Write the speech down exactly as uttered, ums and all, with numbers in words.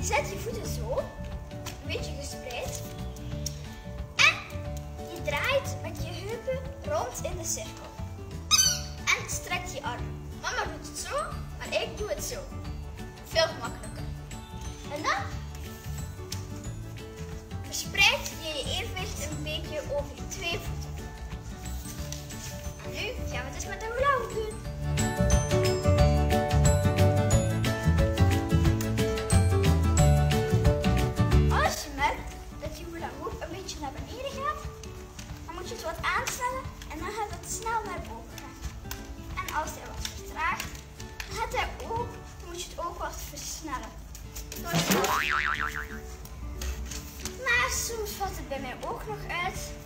zet je voeten zo, een beetje gespreid. En je draait met je heupen rond in de cirkel. En strekt je arm. Mama doet het zo, maar ik doe het zo. Veel gemakkelijker. En dan verspreid je je evenwicht een beetje over je twee voeten. En nu gaan we het eens met de hula hoop doen. Als je merkt dat je hula hoop een beetje naar beneden gaat, dan moet je het wat aanstellen en dan gaat het snel naar boven gaan. En als hij wat vertraagt, dan gaat hij ook, dan moet je het ook wat versnellen. Maar soms valt het bij mij ook nog uit.